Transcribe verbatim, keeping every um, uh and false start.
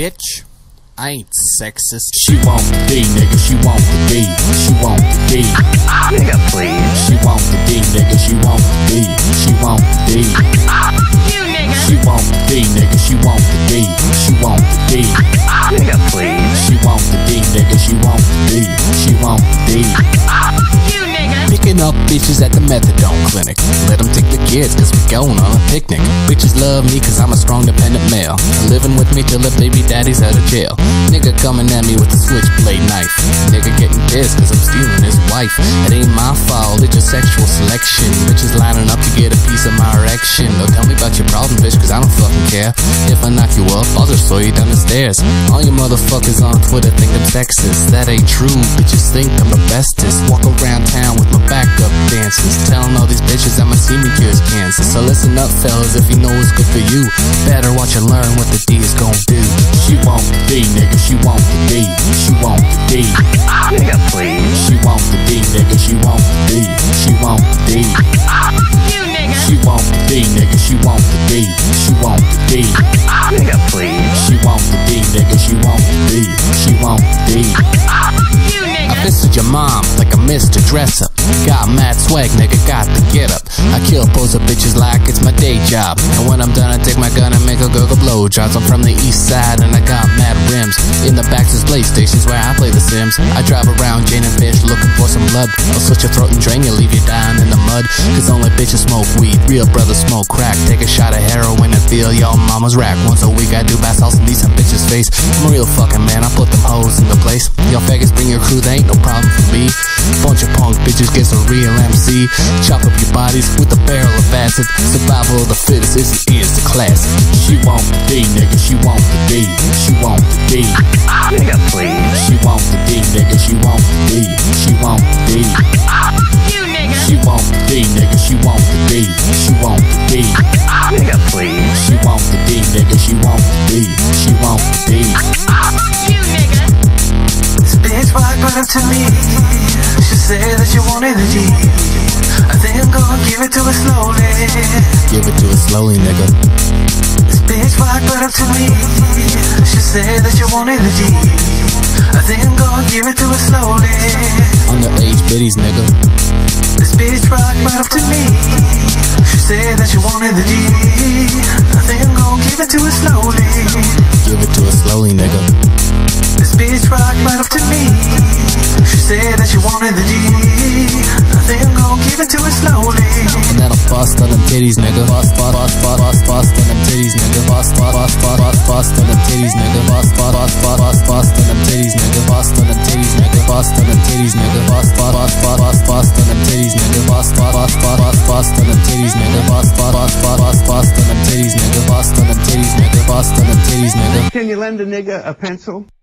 bitch. I ain't sexist. She want the D, nigga, she want the D. She want the D. Nigga, please. She want the D, nigga, she want the D. She want the D. You nigga. She want the D, nigga, she want the D. She want the D. Nigga, please. She want the D, nigga, she want the D. She want the D. You nigga. Picking up bitches at the methadone clinic. Let them take the kids cause we going on a picnic. Bitches love me cause I'm a strong dependent male. Living with me till the baby daddy's out of jail. Nigga coming at me with a switchblade knife. Nigga getting pissed cause I'm stealing his wife. It ain't my fault, it's just sexual selection. Bitches lining up to get a piece of my erection. Don't tell me about your problem, bitch, cause I don't fucking care. If I knock you up, I'll just throw you down the stairs. All you motherfuckers on Twitter think I'm sexist. That ain't true, bitches think I'm the bestest. Walk around town with my backup dancers, telling all these bitches I'ma see me cures cancer. So listen up, fellas, if you know what's good for you, better watch and learn what the D is gon' do. She want the D, nigga, she want the D. She want the D. Nigga, please. She want the D, nigga, she want the D. She want the D. You nigga. She want the D, nigga, she want the D. She want the D. Nigga, please. She want the D, nigga, she want the D. She want the D. You nigga. I visited your mom like a Mister Dress Up. Got mad swag, nigga, got the get up. I kill poser bitches like it's my day job. And when I'm done, I take my gun and make a girl go blowjobs. I'm from the east side and I got mad rims. In the back is PlayStations where I play The Sims. I drive around Jane and Fish looking for some blood. I'll slit your throat and drain you, leave you dying in the mud. Cause only bitches smoke weed, real brothers smoke crack. Take a shot of heroin and feel your mama's rack. Once a week I do bath salts and these some bitches' face. I'm a real fucking man, I put them hoes in the place. Y'all faggots bring your crew, they ain't no problem for me. Bunch of punk bitches get a real M C. Chop up your bodies with a barrel of acid. Survival of the fittest is, is the classic. She want the D, nigga, she want the D. She want the D. Nigga, please. She want the D, nigga, she want the D. She want the D. You nigga. She want the D, nigga, she want the D. She want the D. Nigga, please. She want the D, nigga, she want the D. She want the D. You nigga. This bitch walked right up to me. She said that she wanted the D. I think I'm gonna give it to her slowly. Give it to her slowly, nigga. This bitch walked right up to me. She said that she wanted the D. I think I'm gonna give it to her slowly. Underage biddies, nigga. This bitch walked right up to me. She said that she wanted the D. I think I'm gonna give it to her slowly. Give it to her slowly, nigga. This bitch walked right up to me. She said that she wanted the D. I think I'm gonna give it to her slowly. And that'll bust on them titties, nigga. Bust, bust, bust, bust, bust, bust on them titties, nigga. Bust, bust, bust, bust, bust, bust on them titties, nigga. Bust, bust, bust, bust, bust, bust on them titties, nigga. Bust on them titties, nigga. Bust on them titties, nigga. Bust, bust, bust, bust, bust, bust on them titties, nigga. Bust, bust, bust, bust, bust, bust on them titties, nigga. Bust, bust, bust, bust, bust, bust on them titties, nigga. Bust on them titties, nigga. Bust on them titties, nigga. Can you lend a nigga a pencil?